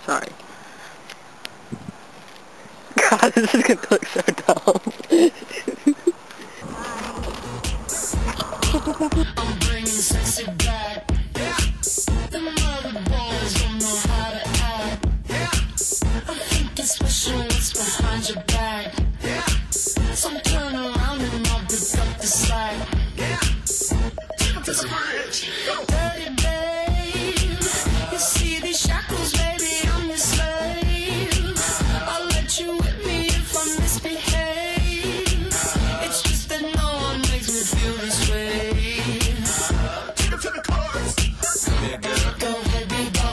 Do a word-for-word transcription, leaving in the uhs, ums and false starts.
Sorry. God, this is gonna look so dumb. I'm bringing sexy back.